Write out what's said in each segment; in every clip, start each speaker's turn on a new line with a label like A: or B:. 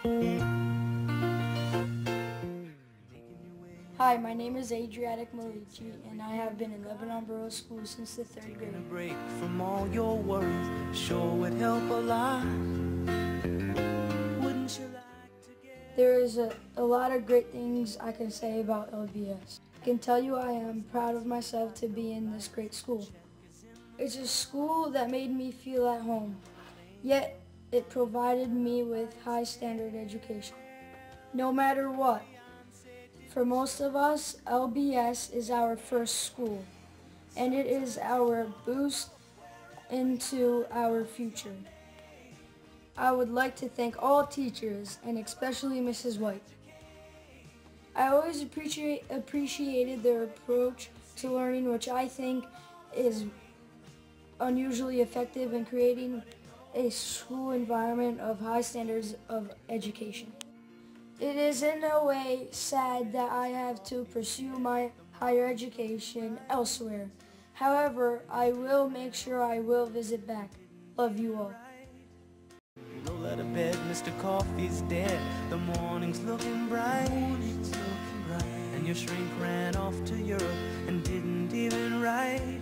A: Hi, my name is Adriatik Maliqi, and I have been in Lebanon Borough School since the 3rd grade.
B: Taking a break from all your worries sure would help a lot. Wouldn't you like to get...
A: There is a lot of great things I can say about LBS. I can tell you I am proud of myself to be in this great school. It's a school that made me feel at home, yet it provided me with high standard education. No matter what, for most of us, LBS is our first school, and it is our boost into our future. I would like to thank all teachers, and especially Mrs. White. I always appreciated their approach to learning, which I think is unusually effective in creating a school environment of high standards of education. It is in a way sad that I have to pursue my higher education elsewhere. However, I will make sure I will visit back. Love you all.
B: You roll out of bed, Mr. Coffee's dead. The morning's looking bright. And your shrink ran off to Europe and didn't even write.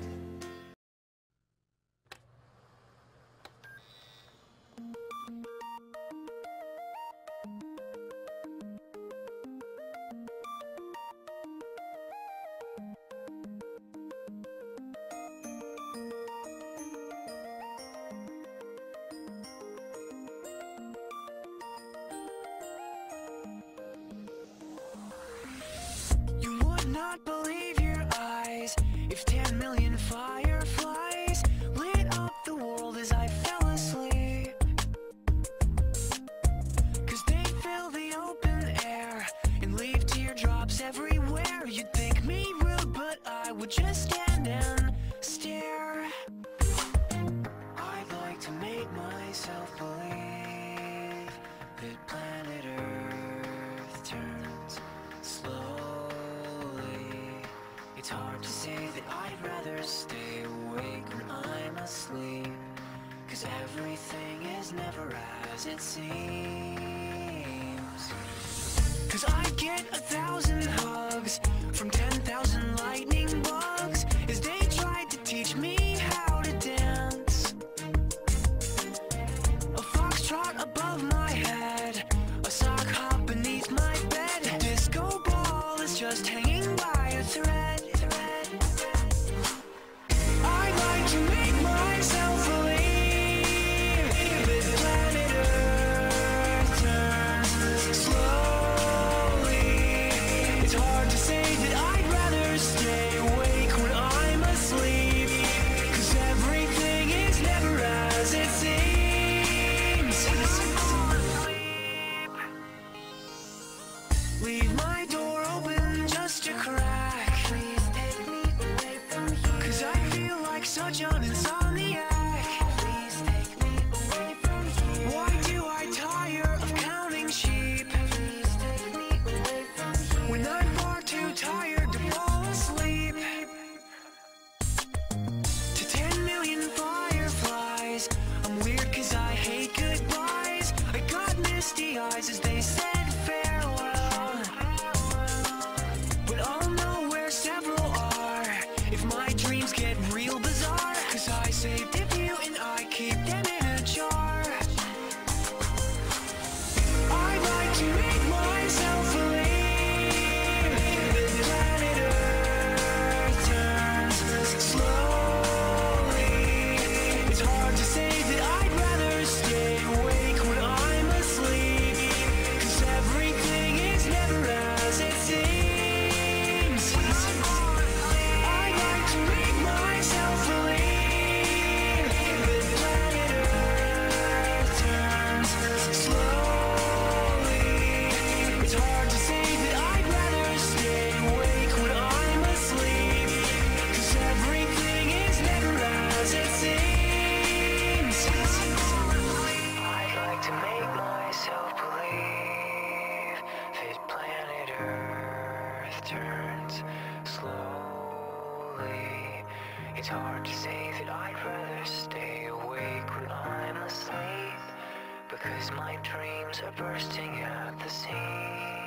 B: You would not believe your eyes if 10 million fireflies lit up the world as I fell asleep. 'Cause they fill the open air and leave teardrops everywhere. You'd think me rude, but I would just stand and stare. I'd like to make myself believe that planet Earth turns slowly. It's hard to say that I'd rather stay awake when I'm asleep, 'cause everything is never as it seems. 'Cause I get 1,000 hugs from 10,000 lightning bugs as they tried to teach me how to dance. A foxtrot above my head, a sock hop beneath my bed, a disco ball is just hanging by a thread. I'd like to make myself believe that planet Earth turns slowly. It's hard to say that I'd rather stay awake when I'm asleep, 'cause everything is never as it seems. Leave my door open just a crack, 'cause I feel like such an insomniac. Why do I tire of counting sheep when I'm far too tired to fall asleep? To 10 million fireflies, I'm weird 'cause I hate goodbyes. I got misty eyes as they said farewell, but I'll know where several are if my dreams get real bizarre, 'cause I saved a few and I keep them in a jar. I'd like to make myself believe that planet Earth turns slowly. It's hard to say that I'd rather stay awake when I'm asleep, 'cause everything is never as it seems. I'd like to make myself believe that planet Earth turns slowly. It's hard to say that I'd rather stay awake when I'm asleep, 'cause everything is never as it seems. I'd like to make myself believe that planet Earth turns slowly. It's hard to say that I'd rather stay awake when I'm asleep, because my dreams are bursting at the seams.